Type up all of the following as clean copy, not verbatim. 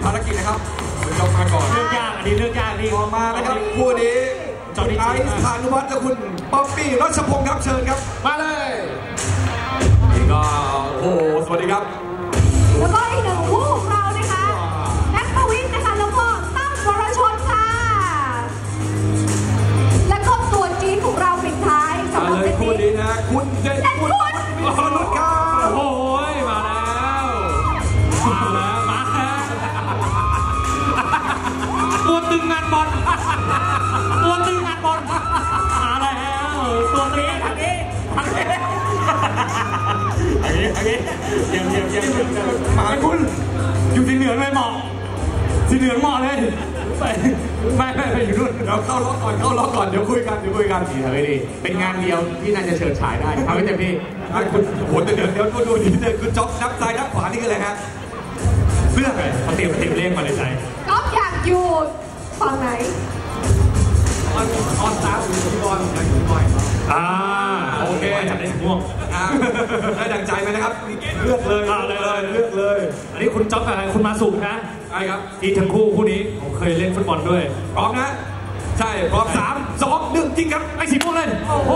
ารกิจนะครับคุณจบมาก่อนเรื่องยากอันนี้เรื่องยากนี่ออกมานะครับคู่นี้คุณไอซ์พานุวัฒน์และคุณป๊อปปี้รัชพงศ์ครับเชิญครับมาเลยนี่ก็โอ้สวัสดีครับแล้วก็อีกหนึ่งคู่ของเรานะคะแน็กประวิทย์นะคะแล้วก็ตั้มวรชนค่ะแล้วก็ตัวจี๊ดของเราปิดท้ายสำหรับเป็นคู่นี้นะคุณเด่นคุณสนุกครับโอ้ยมาแล้วตัวตึงงานบอลตัวตึงงานบอลมาแล้วตัวนี้ทางนี้เยี่ยมมาคุณอยู่สีเหลืองเลยเหมาะสีเหลืองเหมาะเลยไม่อยู่นู่นเราเข้าล็อกก่อนเดี๋ยวคุยกันดีเฮ้ยดีเป็นงานเดียวที่น่าจะเชิญฉายได้ทำให้เต็มที่คุณโหเดี๋ยวดูดีเลยคุณจ๊อบนับซ้ายนับขวานี่คืออะไรฮะเรื่องอะไรเขาเตรียมเลขมาในใจก๊อฟอยากอยู่ฝั่งไหนออนตาคุณพี่บอลอยากอยู่บ่อยโอเคจับได้ม่วงได้ดังใจไหมนะครับเลือกเลยอันนี้คุณจ๊อบอะไรคุณมาสุกนะใช่ครับที่ทั้งคู่นี้ผมเคยเล่นฟุตบอลด้วยพร้อมนะใช่พร้อม3 2 1จริงครับไอ้สีม่วงเล่นโอ้โห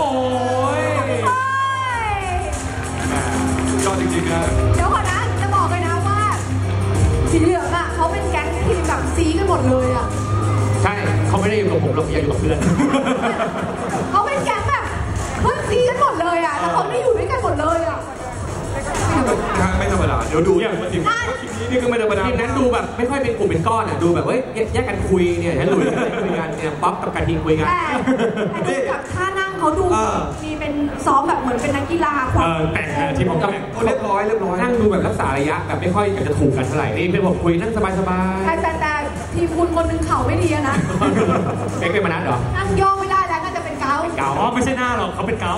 ยอดจริงๆนะเดี๋ยวก่อนนะจะบอกเลยนะว่าสีเหลืองอ่ะเขาเป็นแก๊งทีมแบบซีกันหมดเลยอ่ะใช่เขาไม่ได้อยู่กับผมหรอกอยู่กับเพื่อนเขาเป็นแก๊งแบบเพื่อนซีกันหมดเลยอ่ะแล้วเขาได้อยู่ด้วยกันหมดเลยอ่ะไม่ธรรมดาเดี๋ยวดูอย่างทีมนี้ก็ไม่ธรรมดาทีมนั้นดูแบบไม่ค่อยเป็นกลุ่มเป็นก้อนอ่ะดูแบบเฮ้ยแยกกันคุยเนี่ยฉันลุยกันคุยกันเนี่ยป๊อปกับกระทิงคุยกันแต่ดูจากท่านั่งเขาดูมีเป็นซ้อมแบบเหมือนเป็นนักกีฬาแต่งทีมของกับเรียบร้อยนั่งดูแบบรักษาระยะแบบไม่ค่อยจะถูกกันเท่าไหร่นี่เป็นบอกคุยนั่งสบายแต่ทีมคุณคนนึงเข่าไม่ดีนะเป็นมานัดเหรอนั่งย่อไม่ได้แล้วก็จะเป็นเกาไม่ใช่หน้าหรอกเขาเป็นเกา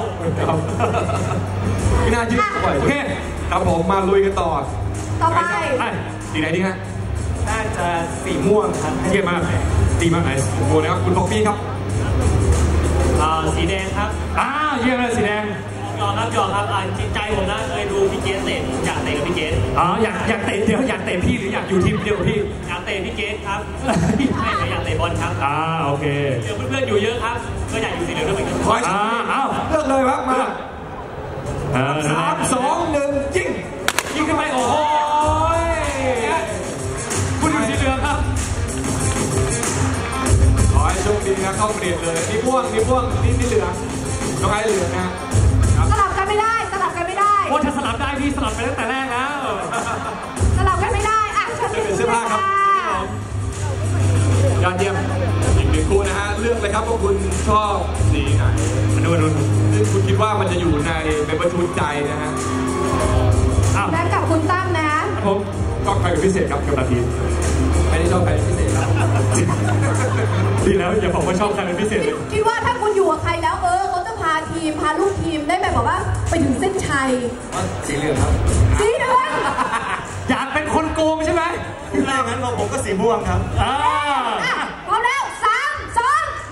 ไม่น่ายืดบ่อยโอเคครับผมมาลุยกันต่อไปสีไหนดีฮะน่าจะสีม่วงครับเยี่ยมมากดีมากไหนโอ้โหนะครับคุณป๊อปปี้ครับสีแดงครับเยี่ยมเลยสีแดงยอมครับจิตใจผมนะเคยดูพี่เกสเตะอยากเตะกับพี่เกสอยากเตะเดี๋ยวอยากเตะพี่หรืออยากอยู่ทีมเดียวพี่อยากเตะพี่เกสครับไม่อยากเตะบอลครับโอเคเดี๋ยวเพื่อนๆอยู่เยอะครับก็อยากอยู่สีเหลืองด้วยเหมือนกันเลือกเลยครับมา3 2 1ยิงขึ้นไปโอ้โหคุณอยู่สีเหลืองครับขอให้โชคดีนะเข้าเปลี่ยนเลยนี่พ่วงนี่เหลืองน้องไอ้เหลืองนะสลับกันไม่ได้โอ้ถ้าสลับได้พี่สลับไปตั้งแต่แรกแล้วสลับกันไม่ได้เปลี่ยนเสื้อผ้าครับยอดเยี่ยมอีกหนึ่งคู่นะฮะเลือกเลยครับว่าคุณชอบสีไหนดูซึ่งคุณคิดว่ามันจะอยู่ในประชุมใจนะฮะและกับคุณตั้มนะผมชอบใครเป็นพิเศษครับกับนาทีไม่ได้ชอบใครเป็นพิเศษครับดีแล้วอย่าบอกว่าชอบใครเป็นพิเศษคิดว่าถ้าคุณอยู่กับใครแล้วเขาจะพาลูกทีมได้แบบว่าไปถึงเส้นชัยสีเหลืองครับสีเหลืองอยากเป็นคนโกงใช่ไหมถ้างั้นผมก็สีม่วงครับพร้อมแล้ว3 2 1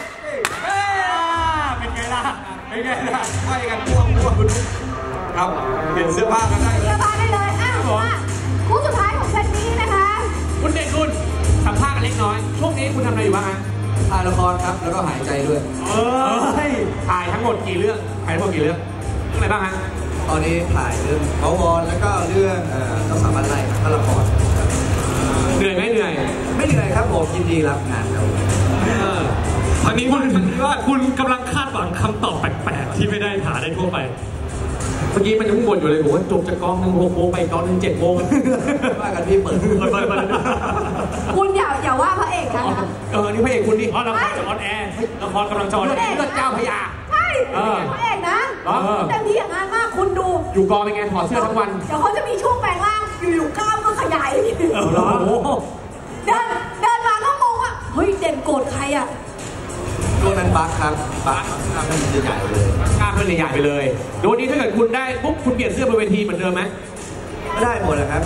เป็นไงล่ะไปกันม่วงครับเปลี่ยนเสื้อผ้ากันได้เลยคู่สุดท้ายของเซตนี้นะคะคุณเด่นคุณสัมภาษณ์กันเล็กน้อยช่วงนี้คุณทำอะไรอยู่บ้างฮะถ่ายละครครับแล้วก็หายใจด้วยถ่ายทั้งหมดกี่เรื่องอะไรบ้างฮะตอนนี้ถ่ายเรื่องเบาวอนแล้วก็เรื่องเจ้าสาวบ้านไร่ครับละครเหนื่อยไม่เหนื่อยครับผมยินดีรับงานครับตอนนี้คุณกำลังคาดหวังคำตอบแปลกๆที่ไม่ได้หาได้ทั่วไปเมื่อกี้มันยังบ่นอยู่เลยบอกว่าจบจากกอง1 6 โมงไปกอง1 7 โมงว่ากันพี่เปิดคุณอย่าว่าพระเอกนะนี่พระเอกคุณนี่ละครจะออนแอร์ละครกำลังจอเลือดเจ้าพญาใช่พระเอกนะเต็มที่อย่างงานมากคุณดูอยู่กองเป็นไงถอดเสื้อทั้งวันเดี๋ยวเขาจะมีช่วงแปลงร่างอยู่กล้ามก็ขยายเดินมาก็งงว่าเฮ้ยเด่นโกรธใครอ่ะช่วงนั้นบั๊กครับบั๊กมันใหญ่เลยกล้ามมันใหญ่ไปเลยดูนี้ถ้าเกิดคุณได้ปุ๊บคุณเปลี่ยนเสื้อบนเวทีเหมือนเดิมไหมไม่ได้หมดเลยครับ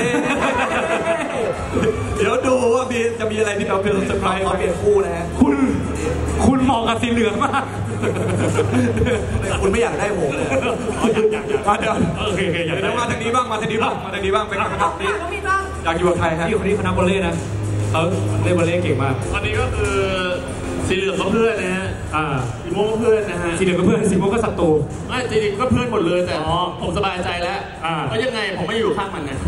เดี๋ยวดูว่าจะมีอะไรที่เราเป็นเซอร์ไพรส์เปลี่ยนคู่นะฮะคุณมองกับสีเหลืองมากคุณไม่อยากได้ผมเลยอยากโอเคอยากได้มาทางนี้บ้างเป็นไงครับนี้อยากอยู่กับใครฮะพี่คนนี้คณะวอลเลย์นะเล่นวอลเลย์เก่งมากอันนี้ก็คือสีเหลืองก็เพื่อนนะฮะสีม่วงก็เพื่อนนะฮะสีเหลืองก็เพื่อนสีม่วงก็ศัตรูไม่จริงๆก็เพื่อนหมดเลยแต่ผมสบายใจแล้วเพราะยังไงผมไม่อยู่ข้างมันนะ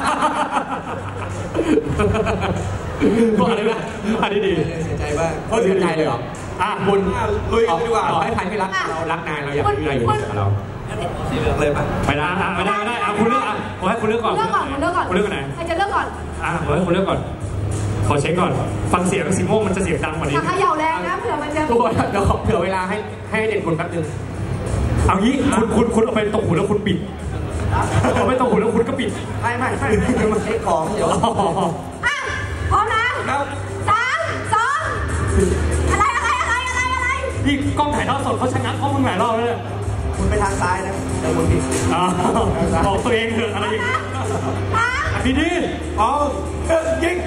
ก็อะไรนะอันนี้ดีเสียใจบ้างเขาเสียใจเลยเหรอคุณลุยกันดีกว่าขอให้ใครไม่รักเรารักนายเราอยากมีอะไรอยู่กับเราสีเหลืองเลยป่ะไม่ได้คุณเลือกขอให้คุณเลือกก่อนคุณเลือกก่อนคุณเลือกไหนใครจะเลือกก่อนขอให้คุณเลือกก่อนขอเช็คก่อนฟังเสียงสีม่วงมันจะเสียงดังกว่านี้ถ้าเขย่าแรงนะเผื่อมันจะทุกคนเดี๋ยวเผื่อเวลาให้เด็กคนแป๊บนึงเอางี้คุณเอาไปตรงหูแล้วคุณปิดเอาไปตรงหูแล้วคุณก็ปิดไม่เช็คของเดี๋ยวพร้อมนะ3 2อะไรนี่กล้องถ่ายทอดสดเขาชะงักข้อมึงหลายรอบเลยคุณไปทางซ้ายนะแต่คุณผิดบอกตัวเองเถอะอะไรอย่างนี้พี่ดียิง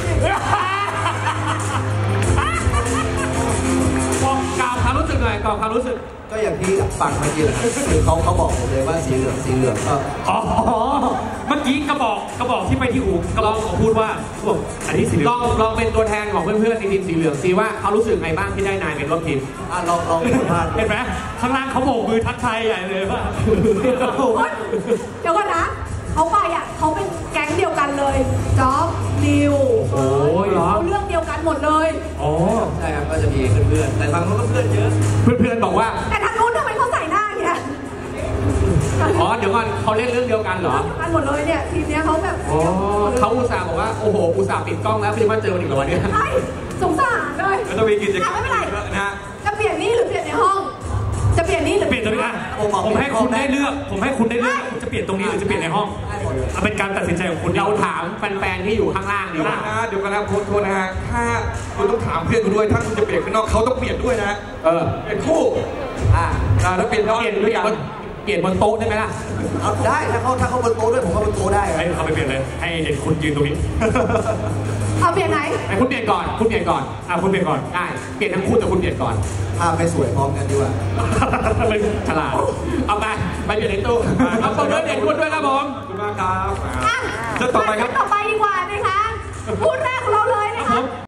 บอกกล่าวความรู้สึกหน่อยกล่าวความรู้สึกก็อย่างที่ฟังเมื่อกี้แหละคือเขาบอกผมเลยว่าสีเหลืองก็เมื่อกี้กระบอกที่ไปที่หูกระบอกเขาพูดว่าบอกอันนี้สีเหลืองลองเป็นตัวแทนของเพื่อนๆในทีมสีเหลืองสิว่าเขารู้สึกไงบ้างที่ได้นายเป็นร่วมทีมลองเป็นพาดเห็นไหมข้างล่างเขาโบกมือทักทายใหญ่เลยว่าเดี๋ยวก่อนนะเขาไปเขาเป็นแก๊งเดียวกันเลยจ๊อบนิวเขาเรื่องเดียวกันหมดเลยใช่ครับก็จะมีเพื่อนแต่ทางนู้นก็เพื่อนเยอะเพื่อนบอกว่าแต่ทางนู้นทำไมเขาใส่หน้าเนี่ยเดี๋ยวก่อนเขาเล่นเรื่องเดียวกันเหรอกันหมดเลยเนี่ยทีมนี้เขาแบบเขาอุตส่าห์บอกว่าโอ้โหอุตส่าห์ปิดกล้องแล้วเพื่อมาเจอวันอีกวันนี้ใช่สงสารเลยแล้วจะมีกิจกรรมไม่เป็นไรนะจะเปลี่ยนนี่หรือเปลี่ยนในห้องจะเปลี่ยนนี่หรือเปลี่ยนตรงนี้ผมให้คุณได้เลือกจะเปลี่ยนตรงนี้หรือจะเปลี่ยนในห้องเป็นการตัดสินใจของคุณเราถามแฟนๆที่อยู่ข้างล่างดีกว่าเดี๋ยวกันนะโทษนะฮะถ้าคุณต้องถามเพื่อนคุณด้วยถ้าคุณจะเปลี่ยนข้างนอกเขาต้องเปลี่ยนด้วยนะเป็นคู่แล้วเปลี่ยนด้วยกันเปลี่ยนบนโต๊ะได้ไหมล่ะได้ถ้าเขาบนโต๊ะด้วยผมก็บนโต๊ะได้ให้เขาไปเปลี่ยนเลยให้เด็กคุณยืนตรงนี้เอาเปลี่ยนไหนคุณเปลี่ยนก่อนคุณเปลี่ยนก่อนได้เปลี่ยนทั้งคู่แต่คุณเปลี่ยนก่อนไปสวยพร้อมกันดีกว่าฉลาดเอาไปเปลี่ยนในตู้เอาตัวเด็กคุณด้วยครับผมขอบคุณมากครับจะต่อไปดีกว่านะคะพูดแรก